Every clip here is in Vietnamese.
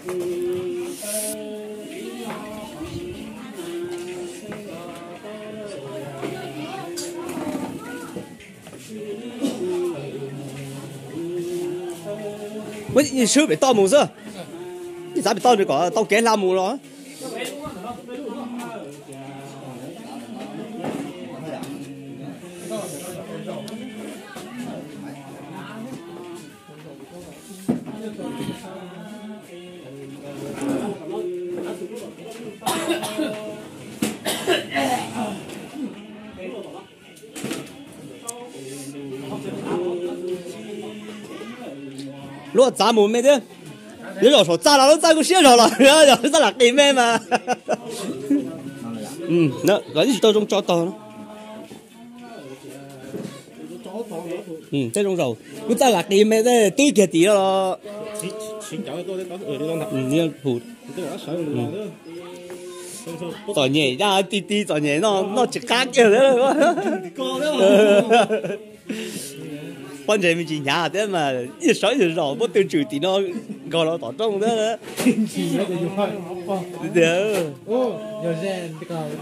喂，你手被盗墓是？你咋被盗这个？盗该拉墓了？如果砸墓没得，有人说砸了都砸过线上了，然后要是咱俩给买嘛。那你到中找到了。这种肉，我咱俩给买的对给地了。你要补。做嘢呀，啲做嘢攞只家嘅啦。反正咪錢nhà thế mà ít sỏi thì rõ bố tiêu trừ thì nó gọi là tỏ trong đó nữa. Được. Nhiều gen thì còn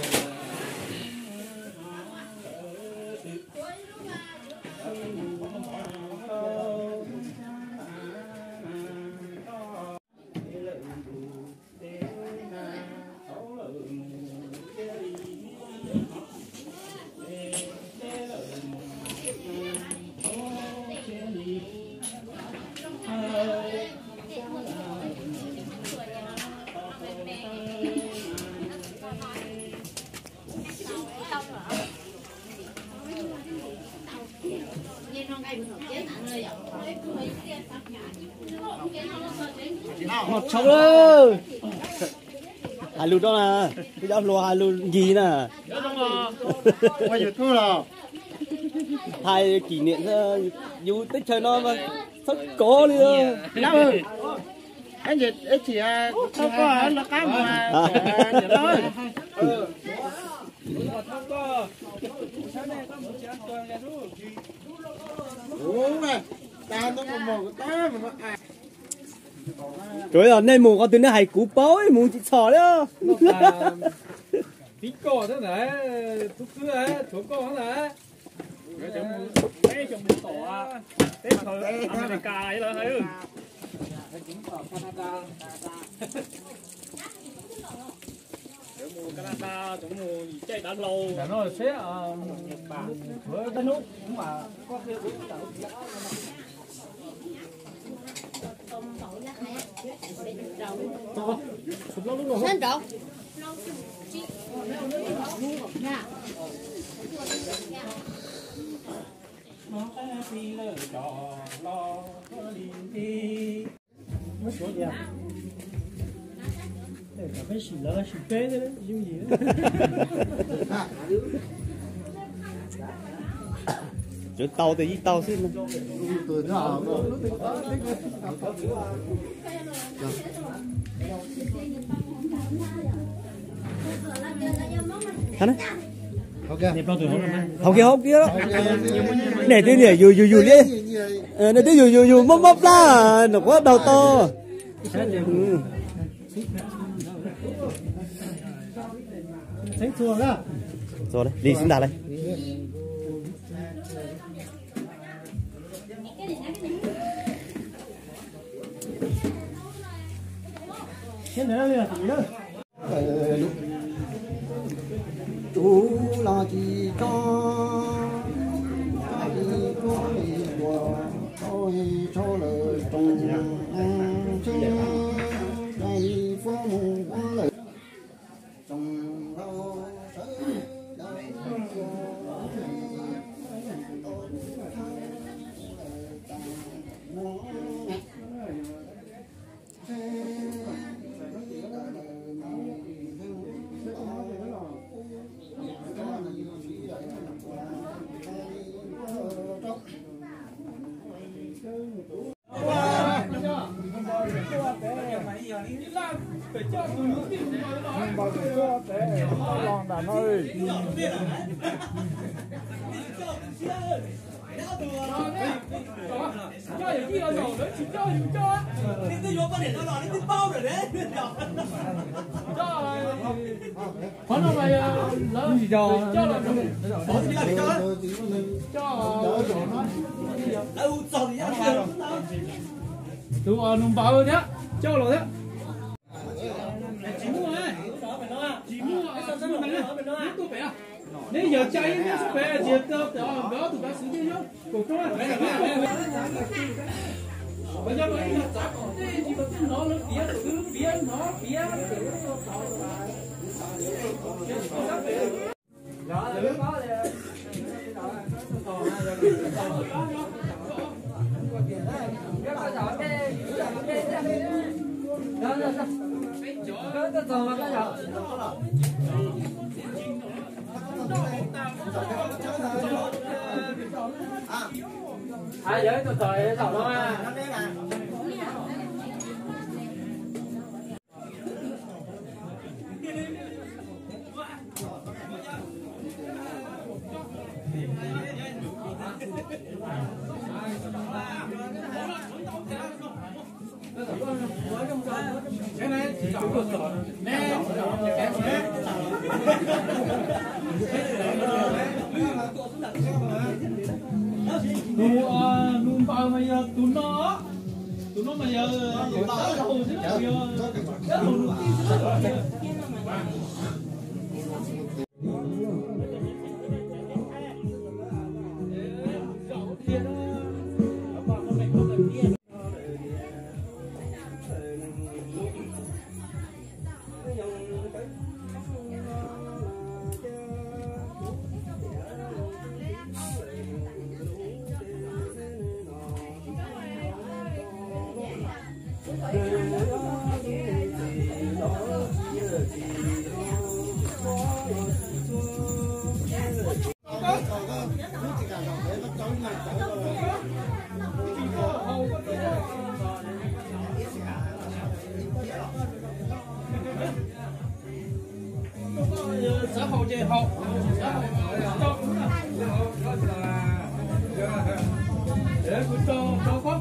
một chậu luôn. Hai lúa đó nè, bây giờ lúa hai lúa gì nè. quay YouTube rồi. Hai kỷ niệm du tích chơi nó mà rất có đi ơi. Anh chị không có nó cá mà vậy thôi. Uống nè, ta nó còn một cái té mà nó trời ơi, nên mù con từ nó hay cú bói mù chỉ sò đó. Tí cỏ thế này, thuốc cứ đấy, thuốc cỏ thế này. Cái trong một tổ, cái thời America vậy đó thấy không? Canada, chỗ mùa Canada, chỗ mùa chạy đã lâu. Nó sẽ Nhật Bản, với đất nước cũng mà có cái Sen trộn. Phải xì lỡ xì phê đấy, giống gì đó. Chỗ tàu thì với tàu xin. Hả đấy? Ok. Học kia đó. Này thế này dù đi. Này thế dù móc ra nó có đầu to. Thấy thua đó. Rồi đấy, đi xin đà đây. Thế này là gì đó? chú là chỉ cho tôi lời trùng ăn chung đây phố mù quá lời trùng đâu Đàn ơi. cho những gì rồi nữa chỉ cho những cho đi vô con để nó lò đi bao rồi đấy cho có nó mày lớn gì cho là bỏ thì đi cho đâu rồi nhá đúng rồi nung bao nhá cho rồi đấy chỉ mua này chỉ mua tôi phải à nếu giờ cháy nó sẽ phải diệt đó tụi ta xử lý không cổ cho bây giờ mấy là giá còn thế chỉ có nó biến ai giới từ thời đầu đó nung bao mày tụi nó mày giờ đầu chứ xã hội chế học để cho có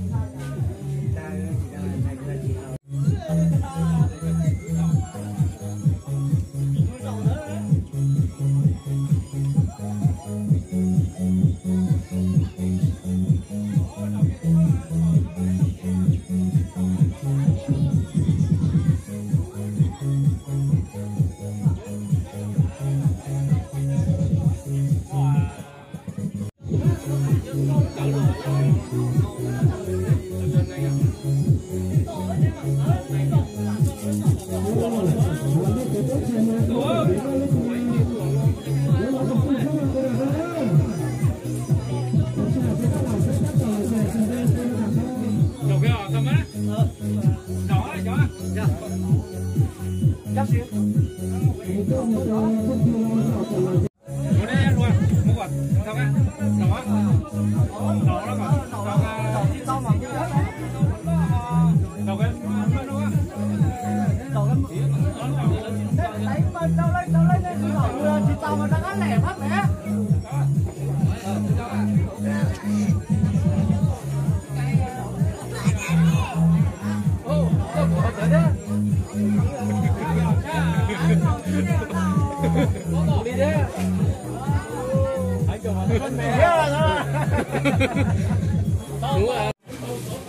đúng rồi.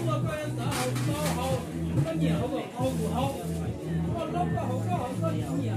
Có nhiều không có nhiều